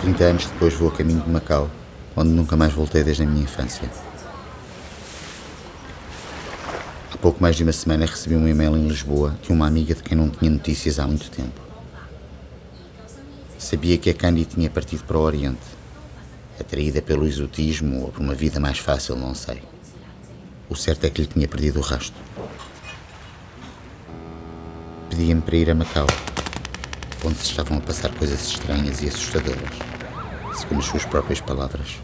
30 anos depois vou a caminho de Macau, onde nunca mais voltei desde a minha infância. Há pouco mais de uma semana recebi um e-mail em Lisboa de uma amiga de quem não tinha notícias há muito tempo. Sabia que a Candy tinha partido para o Oriente, atraída pelo exotismo ou por uma vida mais fácil, não sei. O certo é que lhe tinha perdido o rastro. Pedia-me para ir a Macau, onde se estavam a passar coisas estranhas e assustadoras, segundo as suas próprias palavras.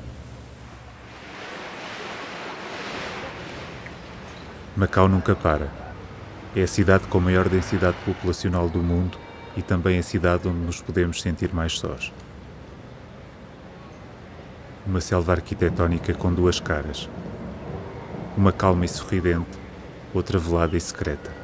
Macau nunca para. É a cidade com a maior densidade populacional do mundo e também a cidade onde nos podemos sentir mais sós. Uma selva arquitetónica com duas caras. Uma calma e sorridente, outra velada e secreta.